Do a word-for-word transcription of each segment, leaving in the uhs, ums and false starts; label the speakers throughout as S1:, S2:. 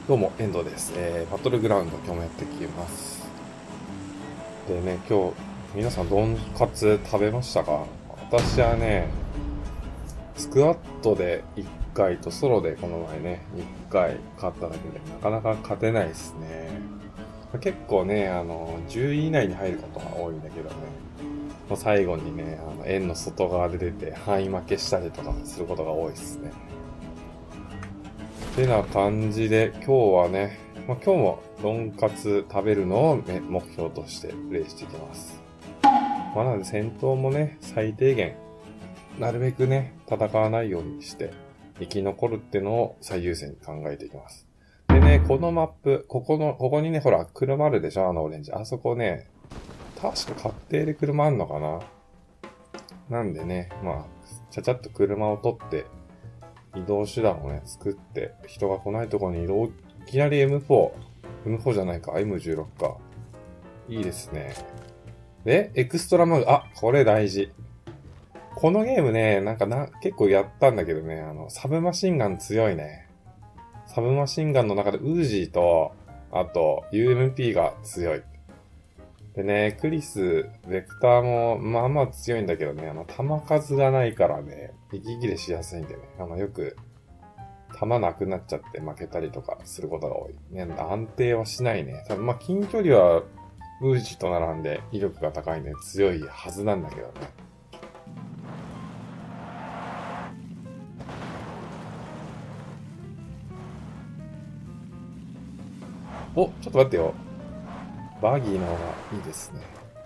S1: どうも、遠藤です。えー、バトルグラウンド、今日もやっていきます。でね、今日、皆さん、ドンカツ食べましたか？私はね、スクワットでいっかいとソロでこの前ね、いっかい勝っただけで、なかなか勝てないですね。結構ね、あの、じゅうい以内に入ることが多いんだけどね、もう最後にね、あの、円の外側で出て、範囲負けしたりとかすることが多いですね。てな感じで、今日はね、まあ、今日もドンカツ食べるのを目標としてプレイしていきます。まあ、なので戦闘もね、最低限、なるべくね、戦わないようにして、生き残るってのを最優先に考えていきます。でね、このマップ、ここの、ここにね、ほら、車あるでしょ、あのオレンジ。あそこね、確か確定で車あんのかな。なんでね、まあ、ちゃちゃっと車を取って、移動手段をね、作って、人が来ないところに移動、いきなり エムフォー。エムフォー じゃないか、エムじゅうろく か。いいですね。で、エクストラマグ、あ、これ大事。このゲームね、なんかな、結構やったんだけどね、あの、サブマシンガン強いね。サブマシンガンの中でウージーと、あと、ユーエムピー が強い。でね、クリス、ベクターも、まあまあ強いんだけどね、あの、弾数がないからね、息切れしやすいんでね、あの、よく、弾なくなっちゃって負けたりとかすることが多い。ね、安定はしないね。多分まあ、近距離は、ウージと並んで威力が高いんで強いはずなんだけどね。お、ちょっと待ってよ。バギーの方がいいですね。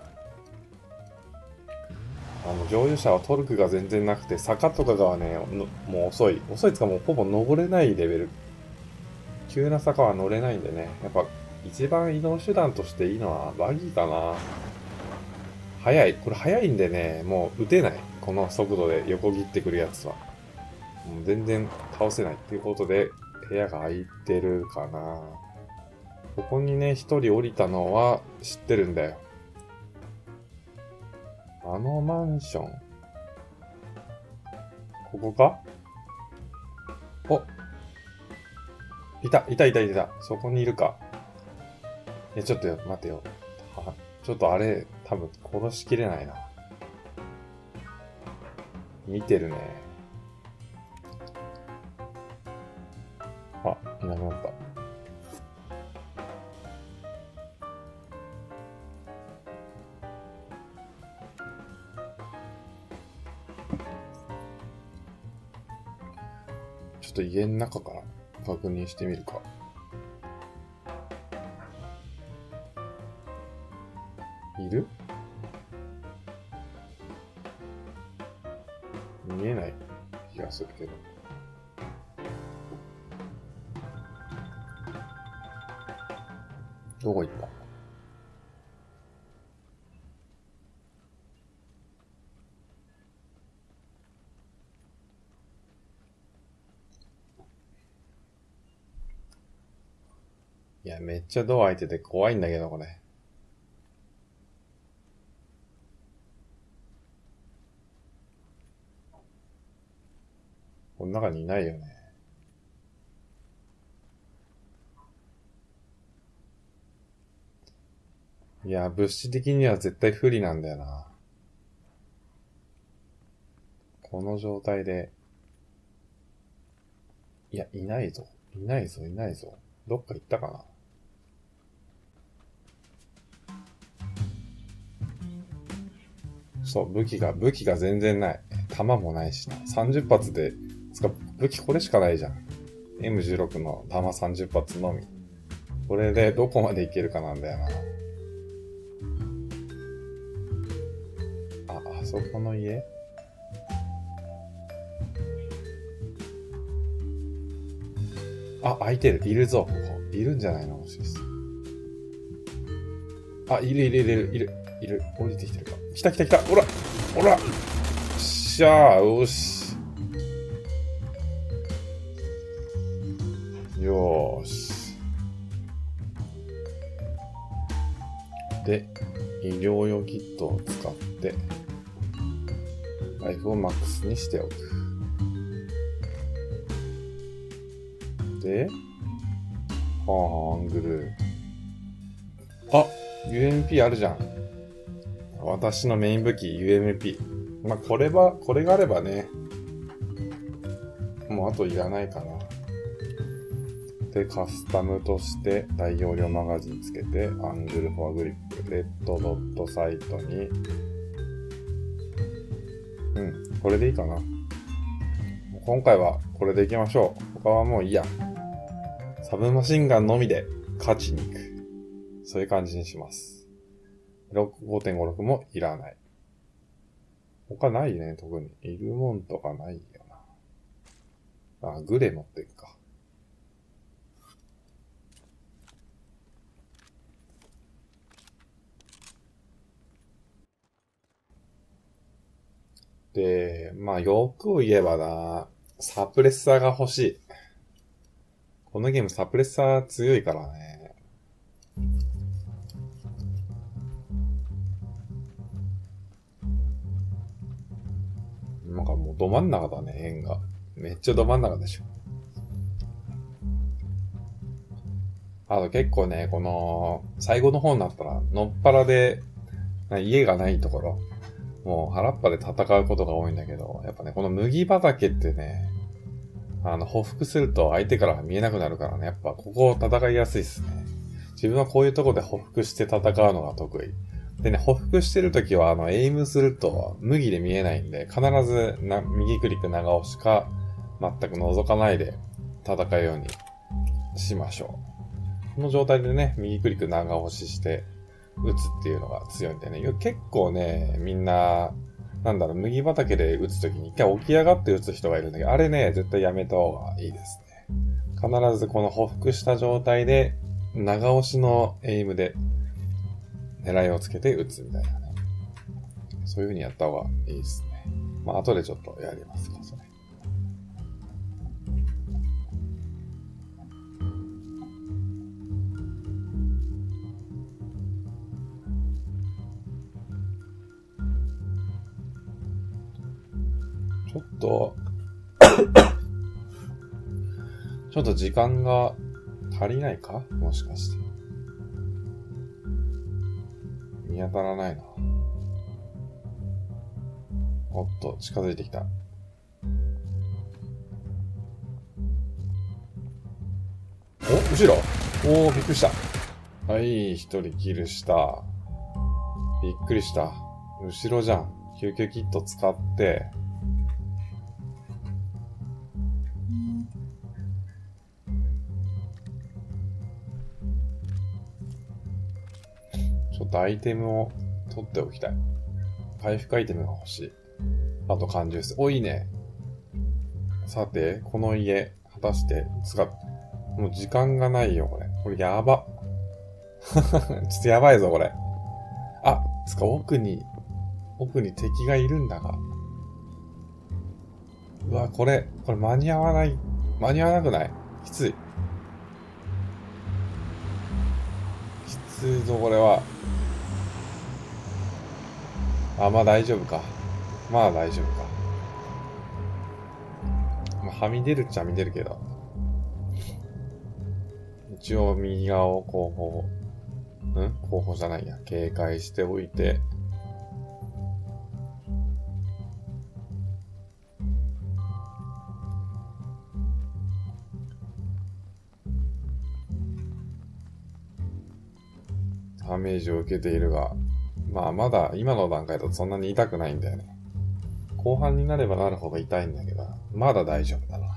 S1: あの、乗用車はトルクが全然なくて、坂とかがね、もう遅い。遅いつかもうほぼ登れないレベル。急な坂は乗れないんでね。やっぱ、一番移動手段としていいのはバギーかな。速い。これ速いんでね、もう撃てない。この速度で横切ってくるやつは。もう全然倒せないっていうことで、部屋が空いてるかな。ここにね、一人降りたのは知ってるんだよ。あのマンション。ここか？お、いた、いたいたいた。そこにいるか。え、ちょっとよ、待てよ。は、ちょっとあれ、多分殺しきれないな。見てるね。あ、いなくなった。ちょっと家の中から確認してみるか。いる？見えない気がするけど。どこ行った？いや、めっちゃドア開いてて怖いんだけど、これ。この中にいないよね。いや、物資的には絶対不利なんだよな。この状態で。いや、いないぞ。いないぞ、いないぞ。どっか行ったかな。そう、武器が、武器が全然ない。弾もないしな。さんじゅっ発で、つか、武器これしかないじゃん。エムじゅうろく の弾さんじゅっ発のみ。これでどこまでいけるかなんだよな。あ、あそこの家？あ、空いてる。いるぞ、ここ。いるんじゃないの？もしかして。あ、いるいるいるいる、いる。いる。降りてきてるか。来た来た来た。ほらほらよっしゃー、よし。よーし。で、医療用キットを使って、ライフをマックスにしておく。で、 あ、アングル。あ !ユーエムピー あるじゃん。私のメイン武器 ユーエムピー。まあ、これは、これがあればね。もうあといらないかな。で、カスタムとして大容量マガジンつけて、アングルフォアグリップ、レッドドットサイトに。うん、これでいいかな。今回はこれでいきましょう。他はもういいや。サブマシンガンのみで勝ちに行く。そういう感じにします。ごてんごろく もいらない。他ないね、特に。いるもんとかないよな。あ、グレ持っていくか。で、まあ、欲を言えばな、サプレッサーが欲しい。このゲームサプレッサー強いからね。なんかもうど真ん中だね、円が。めっちゃど真ん中でしょ。あと結構ね、この、最後の方になったら、のっぱらで、家がないところ、もう腹っぱで戦うことが多いんだけど、やっぱね、この麦畑ってね、あの、匍匐すると相手から見えなくなるからね、やっぱここ戦いやすいっすね。自分はこういうとこで匍匐して戦うのが得意。でね、匍匐してるときは、あの、エイムすると、麦で見えないんで、必ずな、右クリック長押しか、全く覗かないで戦うようにしましょう。この状態でね、右クリック長押しして、撃つっていうのが強いんでね。結構ね、みんな、なんだろう、麦畑で撃つときに一回起き上がって撃つ人がいるんだけど、あれね、絶対やめた方がいいですね。必ずこの匍匐した状態で、長押しのエイムで、狙いをつけて撃つみたいなね。そういう風にやった方がいいですね。まあ、後でちょっとやりますか、それ。ちょっと、ちょっと時間が足りないか？もしかして。見当たらないな。おっと、近づいてきた。お、後ろ？おー、びっくりした。はい、一人キルした。びっくりした。後ろじゃん。救急キット使って、ちょっとアイテムを取っておきたい。回復アイテムが欲しい。あと感受室。お、いいね。さて、この家、果たして、使っ、もう時間がないよ、これ。これやば。ちょっとやばいぞ、これ。あ、つか奥に、奥に敵がいるんだが。うわ、これ、これ間に合わない。間に合わなくない？きつい。きついぞ、これは。あ、まあ大丈夫か。まあ大丈夫か。まあ、はみ出るっちゃはみ出るけど。一応右側を後方、ん後方じゃないや。警戒しておいて。ダメージを受けているが、まあまだ今の段階だとそんなに痛くないんだよね。後半になればなるほど痛いんだけど、まだ大丈夫だな。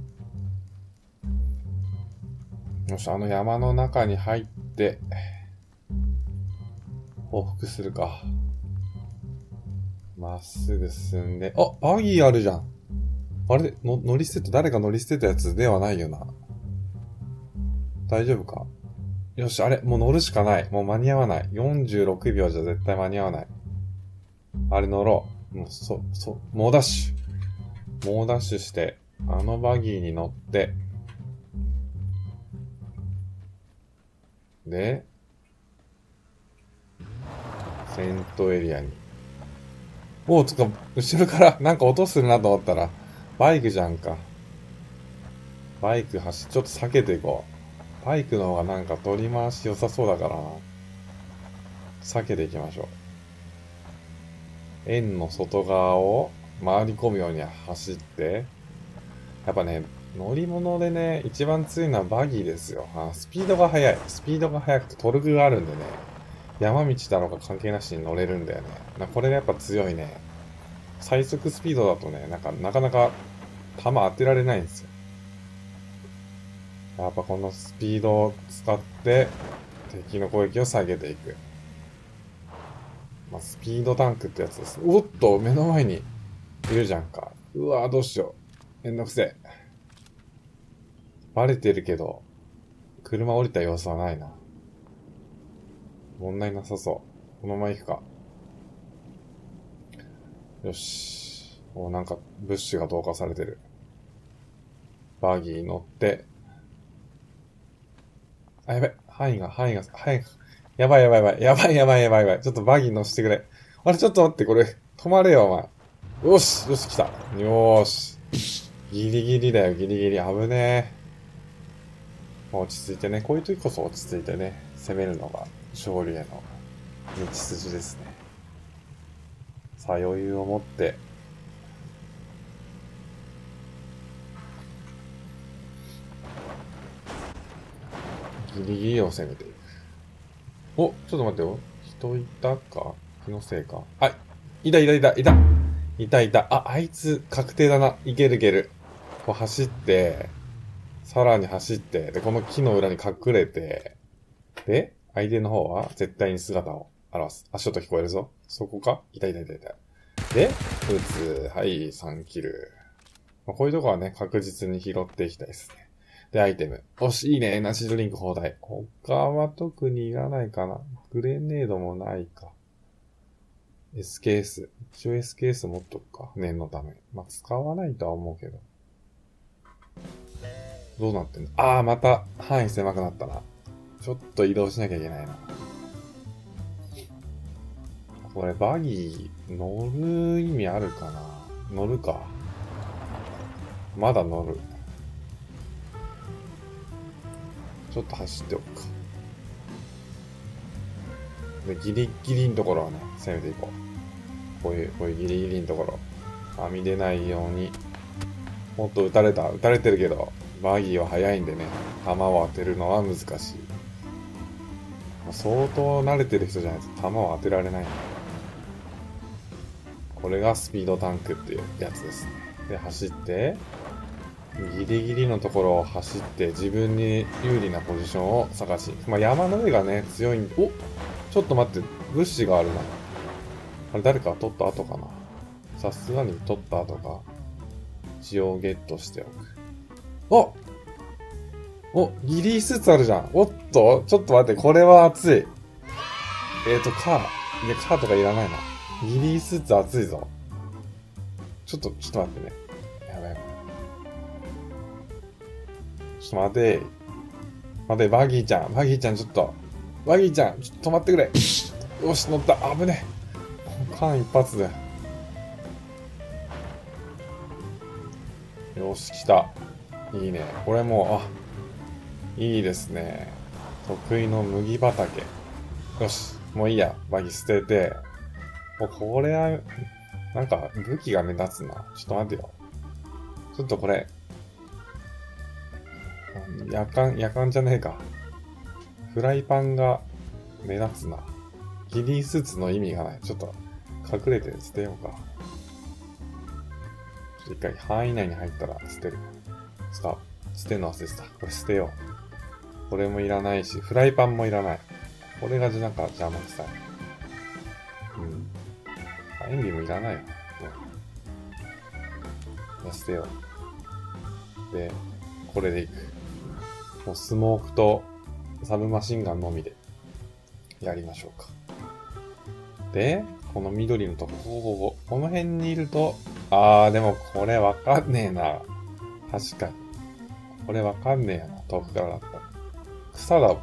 S1: よし、あの山の中に入って、報復するか。まっすぐ進んで、あ、バギーあるじゃん。あれの乗り捨てた、誰が乗り捨てたやつではないよな。大丈夫か？よし、あれ、もう乗るしかない。もう間に合わない。よんじゅうろくびょうじゃ絶対間に合わない。あれ乗ろう。もう、そ、そ、猛ダッシュ。猛ダッシュして、あのバギーに乗って、で、戦闘エリアに。おう、つか、後ろからなんか音するなと思ったら、バイクじゃんか。バイク走、ちょっと避けていこう。 バイクの方がなんか取り回し良さそうだからな。避けていきましょう。円の外側を回り込むように走って、やっぱね、乗り物でね、一番強いのはバギーですよ。あ、スピードが速い。スピードが速くてトルクがあるんでね、山道だろうが関係なしに乗れるんだよね。なこれがやっぱ強いね。最速スピードだとね、なんかなかなか弾当てられないんですよ。やっぱこのスピードを使って敵の攻撃を下げていく。まあ、スピードタンクってやつです。おっと、目の前にいるじゃんか。うわぁ、どうしよう。めんどくせえ。バレてるけど、車降りた様子はないな。問題なさそう。このまま行くか。よし。お、なんか、物資が投下されてる。バギー乗って。あ、やばい。範囲が、範囲が、範囲が。やばいやばいやばい。やばいやばいやばいやばい。ちょっとバギー乗せてくれ。あれ、ちょっと待って、これ。止まれよ、お前。よし、よし、来た。よーし。ギリギリだよ、ギリギリ。危ねえ。落ち着いてね。こういう時こそ落ち着いてね。攻めるのが、勝利への道筋ですね。さあ、余裕を持って。ギリギリを攻めていく。お、ちょっと待ってよ。人いたか？気のせいか。あ、いたいたいた、いた。いたいた。あ、あいつ確定だな。いけるいける。こう走って、さらに走って、で、この木の裏に隠れて、で、相手の方は絶対に姿を現す。足音聞こえるぞ。そこか？いたいたいたいた。で、撃つ。はい、さんキル。まあ、こういうとこはね、確実に拾っていきたいですね。で、アイテム。よし、いいね。エナジードリンク放題。他は特にいらないかな。グレネードもないか。エスケーエス。一応 エスケーエス 持っとくか。念のため。まあ、使わないとは思うけど。どうなってんの？あー、また範囲狭くなったな。ちょっと移動しなきゃいけないな。これ、バギー、乗る意味あるかな？乗るか。まだ乗る。ちょっと走っておくか。で、ギリギリのところはね、攻めていこう。こういう、こういうギリギリのところ。はみ出ないように。もっと撃たれた。撃たれてるけど、バギーは速いんでね、弾を当てるのは難しい。相当慣れてる人じゃないと弾を当てられない。これがスピードタンクっていうやつですね。で、走って、ギリギリのところを走って自分に有利なポジションを探し。まあ、山の上がね、強いんで、お！ちょっと待って、物資があるな。あれ誰か取った後かな。さすがに取った後か。一応ゲットしておく。お！お、ギリスーツあるじゃん。おっとちょっと待って、これは熱い。えーと、カー。いや、カーとかいらないな。ギリスーツ熱いぞ。ちょっと、ちょっと待ってね。やばいやばい。ちょっと待て。待て、バギーちゃん。バギーちゃん、ちょっと。バギーちゃん、ちょっと止まってくれ。よし、乗った。危ねえ。間一髪で。よし、来た。いいね。これもう、あ、いいですね。得意の麦畑。よし、もういいや。バギー捨てて。お、これは、なんか、武器が目立つな。ちょっと待ってよ。ちょっとこれ、夜間、夜間じゃねえか。フライパンが目立つな。ギリースーツの意味がない。ちょっと、隠れて捨てようか。一回、範囲内に入ったら捨てる。使う。捨てるの忘れてた。これ捨てよう。これもいらないし、フライパンもいらない。これがなんか邪魔くさい。うん。火炎瓶もいらないよ。うん。捨てよう。で、これでいく。もうスモークとサブマシンガンのみでやりましょうか。で、この緑のとこ、ここ、この辺にいると、あー、でもこれわかんねえな。確かに。これわかんねえやな。遠くからだったら。草だわ。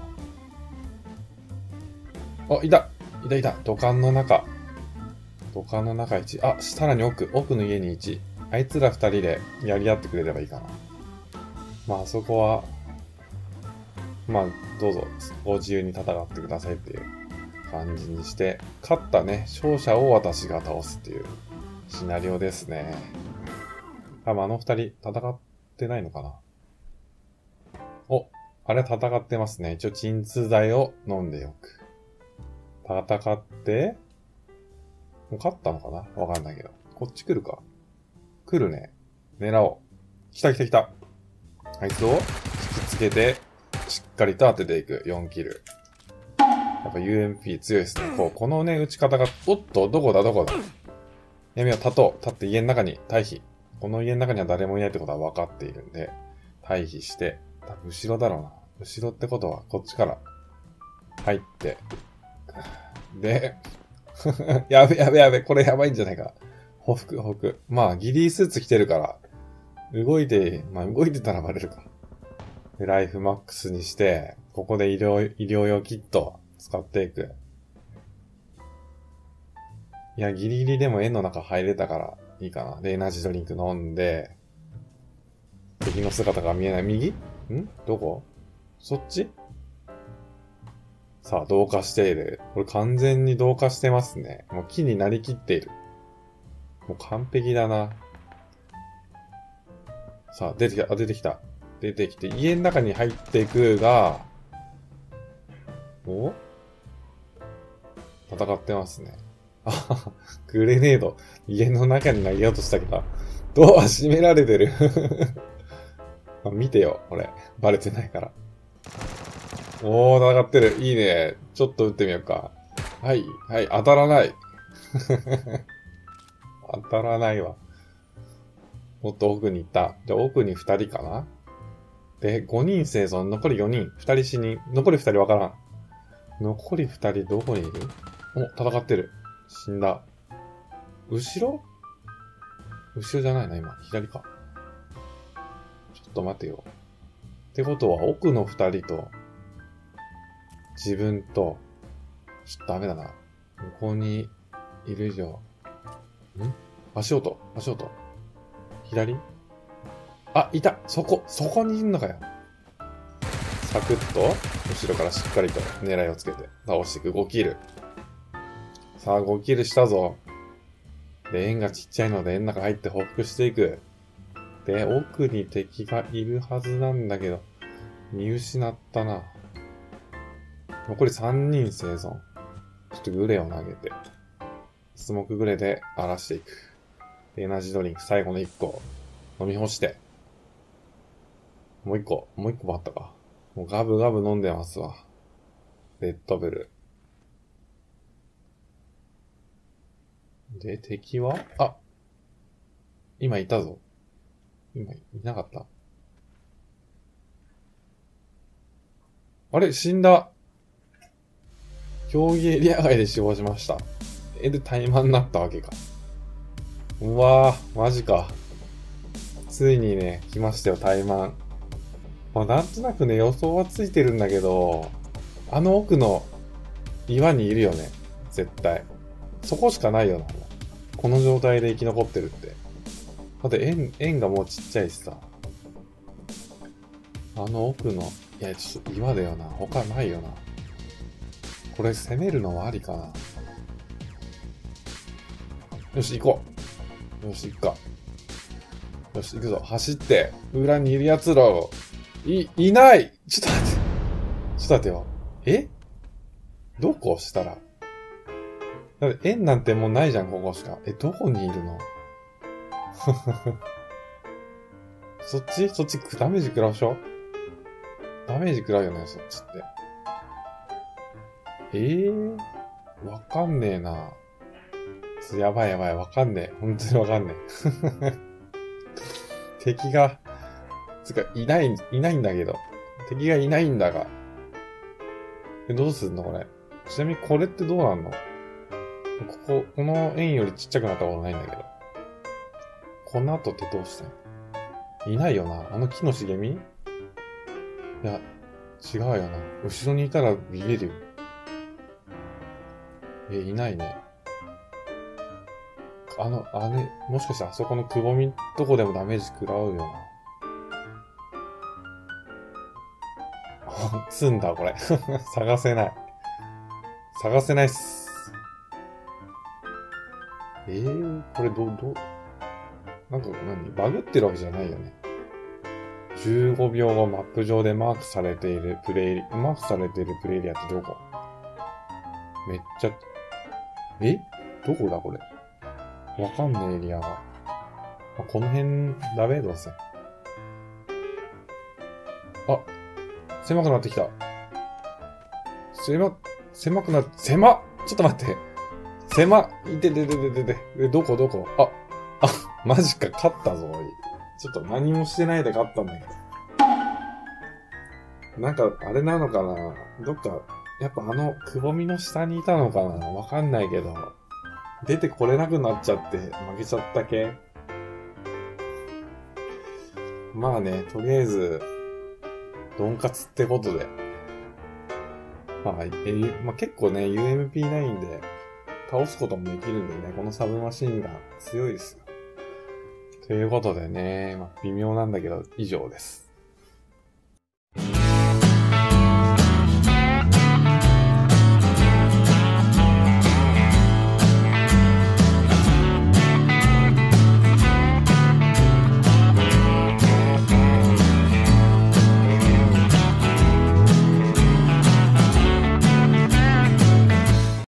S1: あ、いたいたいた土管の中。土管の中いち。あ、さらに奥。奥の家にいち。あいつらふたりでやり合ってくれればいいかな。まあ、あそこは、 まあ、どうぞ、ご自由に戦ってくださいっていう感じにして、勝ったね、勝者を私が倒すっていうシナリオですね。多分あの二人戦ってないのかな。お、あれ戦ってますね。一応鎮痛剤を飲んでおく。戦って、もう勝ったのかなわかんないけど。こっち来るか。来るね。狙おう。来た来た来た。あいつを引きつけて、しっかりと当てていく。よんキル。やっぱ ユーエムピー 強いですね。こう、このね、打ち方が、おっと、どこだどこだ。やめよう、立とう。立って家の中に退避。この家の中には誰もいないってことは分かっているんで、退避して、多分後ろだろうな。後ろってことは、こっちから入って、で、やべやべやべ、これやばいんじゃないか。ほふくほふく。まあ、ギリースーツ着てるから、動いて、まあ動いてたらバレるか。で、ライフマックスにして、ここで医療、医療用キット使っていく。いや、ギリギリでも円の中入れたからいいかな。で、エナジードリンク飲んで、敵の姿が見えない。右？ん？どこ？そっち？さあ、同化している。これ完全に同化してますね。もう木になりきっている。もう完璧だな。さあ、出てきた、あ、出てきた。出てきて、家の中に入っていくが、お？戦ってますね。あはは、グレネード。家の中に投げようとしたけど、ドア閉められてる。まあ、見てよ、これ。バレてないから。おー、戦ってる。いいね。ちょっと撃ってみようか。はい、はい、当たらない。当たらないわ。もっと奥に行った。じゃあ奥にふたりかな。で、ごにん生存、残りよにん。ふたり死人。残りふたりわからん。残りふたりどこにいる？お、戦ってる。死んだ。後ろ？後ろじゃないな、今。左か。ちょっと待てよ。ってことは、奥のふたりと、自分と、ちょっとダメだな。向こうにいる以上。ん？足音、足音。左？あ、いた！そこ、そこにいるのかよ。サクッと、後ろからしっかりと狙いをつけて倒していく。ごキル。さあ、ごキルしたぞ。で、円がちっちゃいので円の中入って報復していく。で、奥に敵がいるはずなんだけど、見失ったな。残りさんにん生存。ちょっとグレを投げて、スモークグレで荒らしていく。で、エナジードリンク最後のいっこ飲み干して、もういっこ、もういっこもあったか。もうガブガブ飲んでますわ。レッドブル。で、敵はあ、今いたぞ。今いなかった。あれ、死んだ。競技エリア外で死亡しました。え、で、怠慢になったわけか。うわぁ、マジか。ついにね、来ましたよ、怠慢。まあ、なんとなくね、予想はついてるんだけど、あの奥の岩にいるよね。絶対。そこしかないよな。この状態で生き残ってるって。だって円、円がもうちっちゃいしさ。あの奥の、いや、ちょっと岩だよな。他ないよな。これ攻めるのはありかな。よし、行こう。よし、行くか。よし、行くぞ。走って、裏にいる奴らを、い、いないちょっと待って。ちょっと待ってよ。えどこしたらだって円なんてもうないじゃん、ここしか。え、どこにいるのそっちそっちダメージ食らうでしょダメージ食らうよね、そっちって。えー、わかんねえな。やばいやばい、わかんねえ。本当にわかんねえ。敵が、つか、いない、いないんだけど。敵がいないんだが。え、どうすんのこれ。ちなみにこれってどうなんのここ、この円よりちっちゃくなったことないんだけど。この後ってどうしてんいないよな。あの木の茂みいや、違うよな。後ろにいたらビビるよ。え、いないね。あの、あれ、もしかしてあそこのくぼみとこでもダメージ食らうよな。 済んだ、これ。探せない。探せないっす。えー、これど、ど、なんか何バグってるわけじゃないよね。じゅうごびょうごマップ上でマークされているプレイリ、マークされているプレイリアってどこ？めっちゃ、え？どこだこれ。わかんねえエリアが。あ、この辺だべどうせ。あ、狭くなってきた。狭、狭くなって、狭！ちょっと待って。狭！いてててててて。え、どこどこ？あ、あ、マジか、勝ったぞ、おい。ちょっと何もしてないで勝ったんだけど。なんか、あれなのかな？どっか、やっぱあの、くぼみの下にいたのかな？わかんないけど。出てこれなくなっちゃって、負けちゃった系。まあね、とりあえず、ドンカツってことで。まあ、えまあ、結構ね、ユーエムピーナイン で倒すこともできるんでね、このサブマシンが強いですよ。ということでね、まあ、微妙なんだけど、以上です。